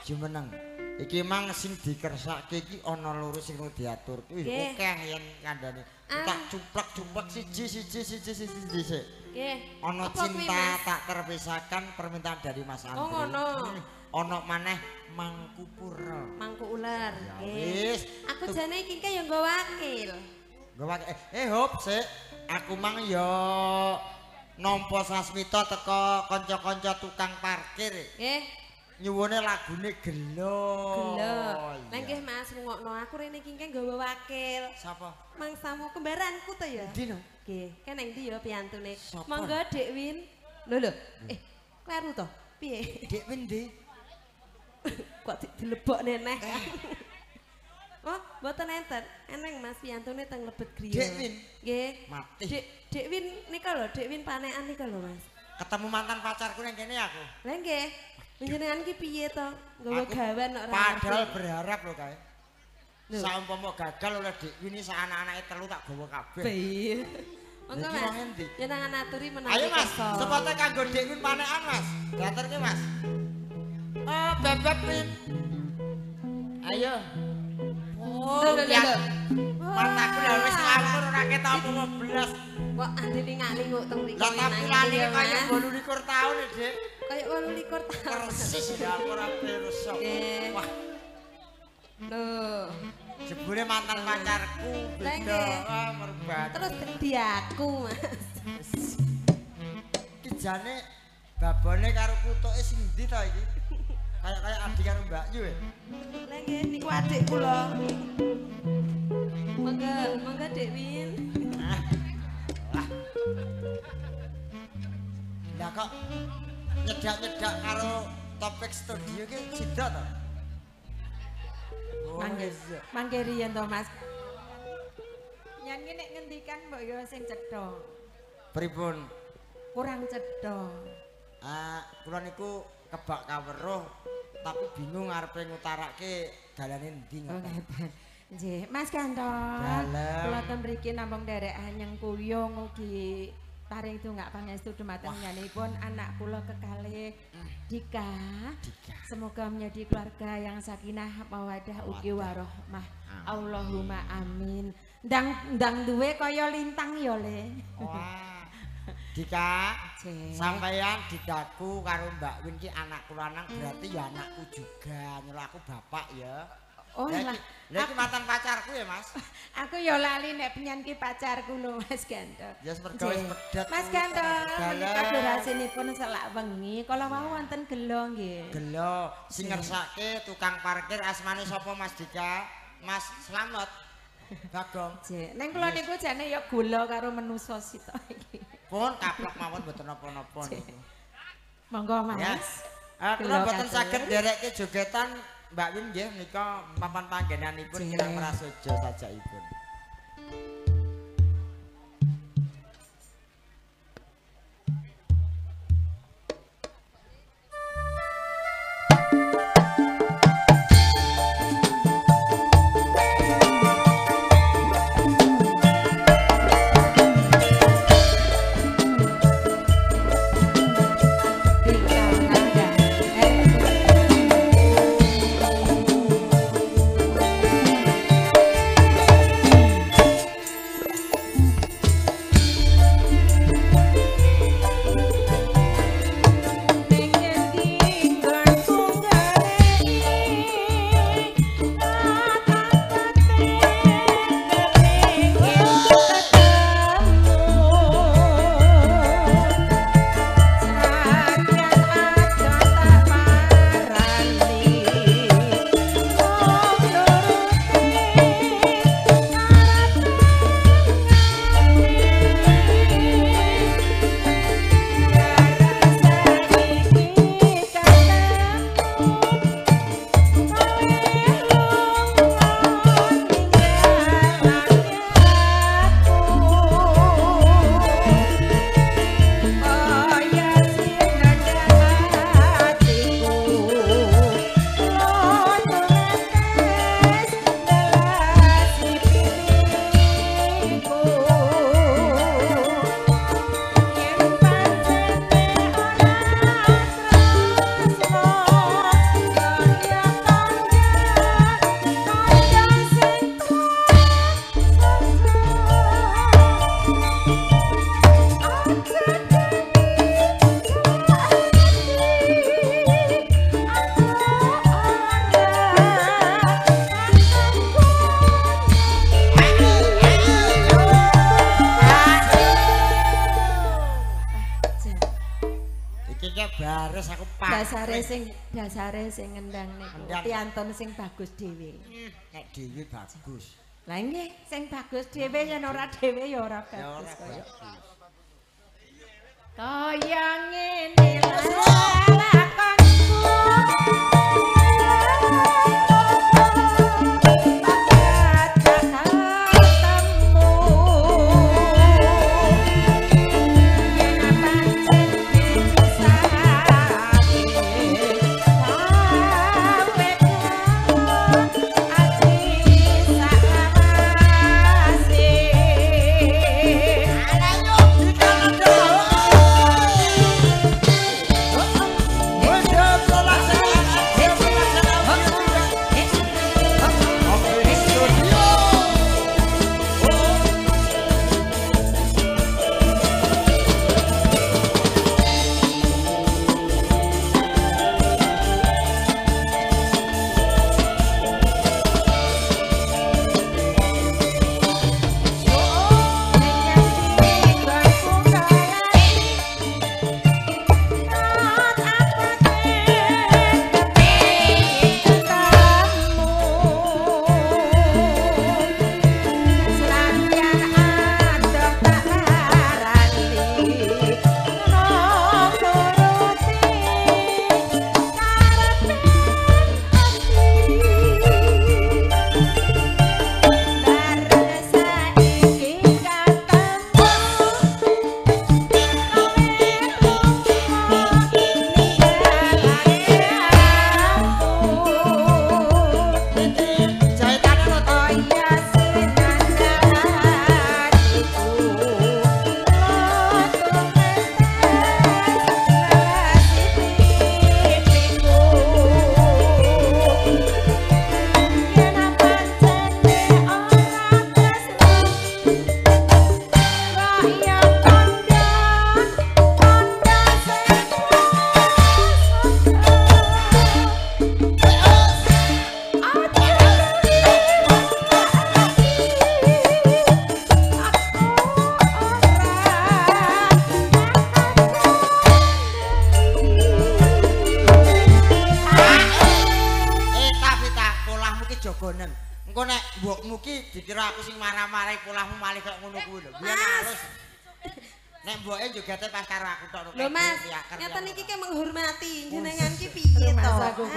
jumeneng. Iki mang sing dikersake iki ana loro sing diatur. Kuwi akeh yen kandhane. Tak cuplek-cuplek siji sik. Nggih. Ana cinta tak terpisahkan permintaan dari Mas Andri. Oh ngono. Ana maneh mangku pura. Mangku ular. Wis. Aku jane iki ya nggo wakil. Nggo wakil. Hop sik. Aku mang ya nampa sasmita teko kanca-kanca tukang parkir. Nggih. Nyuwune lagune Gelo. Lah nggih Mas rungokno aku rene iki nggawa wakil. Sapa? Mangsamu kembaranku to ya. Ndi no? Nggih, keneng ndi ya piantune. Monggo Dik Win. Lho. Kleru to. Piye? Dik Win ndi? Kok dilebok neneh. Oh, mboten enten. Eneng Mas piantune teng lebet griya. Dik Win. Nggih. Mati. Dik Win nika lho, Dik Win panekan nika lho Mas. Ketemu mantan pacarku ning kene aku. Lah nggih. Panjenengan ki piye to? Nggawa gawan ora. Padahal berharap lho kae. Saumpama gagal oleh Dik Win sak anak-anake telu tak gawa kabeh. Piye? Monggo Mas. Jenengan aturi menawi. Ayo Mas, sepote kanggo Dik Win panekan Mas. Diaturke Mas. Oh, bebek Win. Ayo. Oh, lihat. Mataku lha wis ngawur ora ketok apa blas. Kok ande lingak-linguk teng mriki. Lah tampilane kaya 28 taun, Dik. Kaya 28 taun. Persis ya aku ora pirsa. Wah. Loh. Jebule mantan pacarku beda. Wah, merbat. Terus di aku, Mas. Iki jane babone karo kutuke sing ndi ta iki? Kayak Adi karo Mbak Yu ya. Lah nggih niku adik kula. Monggo Dik Win. Lah kok nyedak-nyedak karo Topik Studio ki sida to? Mangke riyen to Mas. Yen ki nek ngendikan mbok yo sing cetha. Pripun? Kurang cetha. Kula niku kebak kaweruh tapi bingung arepe ngutarake dalane ndi ngoten. Nggih, Mas Gantong. Kula ten mriki namung nderek anyeng kuyung ugi paring tungak pangestu dumateng nyanipun anak kula kekalih Dika. Semoga menjadi keluarga yang sakinah mawaddah ugi warahmah. Allahumma amin. Ndang duwe kaya lintang ya Le. Wah. Dika, sampeyan didaku karo Mbak Win ki anakku lanang berarti ya anakku juga. Nyeluk aku bapak ya. Oh lah, iki mantan pacarku ya, Mas. Aku ya lali nek penyan ki pacarku lho, Mas Gantong. Ya mergo wis pedet. Mas Gantong, menika durasinipun selak wengi, kala wau wonten gelo nggih. Gelo, sing ngersake tukang parkir asmane sapa Mas Dika? Mas Slamet. Bagong. Neng kula niku jane ya gula karo menusa sita iki. Pun kaplok mawon mboten napa-napa niku. Monggo Mas. Kula mboten saged nderekke jogetan Mbak Win nggih menika papan panggenanipun kirang prasaja sajakipun. Wis aku pak. Dasare sing ngendang niku. Piantun sing bagus dhewe. Nek dhewe bagus. Lah nggih, sing bagus dhewe yen ora dhewe ya ora bagus kaya. Kaya ngene lakonku. jagonen. Engko nek mbokmu ki dikira aku sing marah-marah polahmu malih kaya ngono kuwi lho. Biyen halus. Nek mboke jogate pas karo aku tok. Lho Mas, ngeten iki ki menghormati jenengan ki piye to?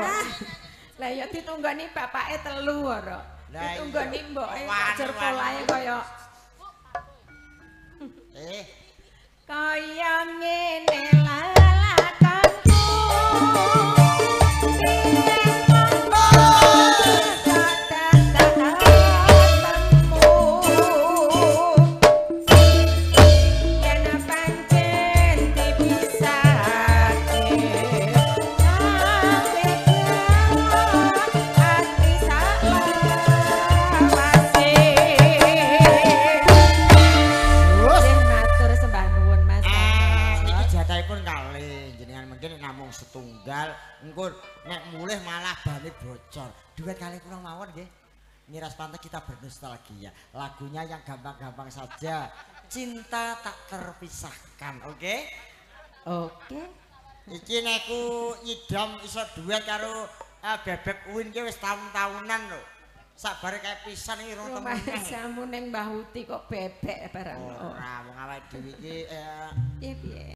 Lah ya ditunggoni bapake telu ora. Ditunggoni mboke jer polahe kaya kaya ngene lalakanku. Setunggal engko nek mulih malah bane bocor. Duet kali kula mawon nggih. Miras pantai kita bernostalgia. Lagunya yang gampang-gampang saja. Cinta tak terpisahkan, oke? Oke. Iki nek ku nyidam iso duet karo Bebek Uwin ki wis taun-taunan lho. Sabare kae pisan iki rong temen. Samu ning Mbah Uti kok bebek barang. Ora, wong awake dhewe iki piye?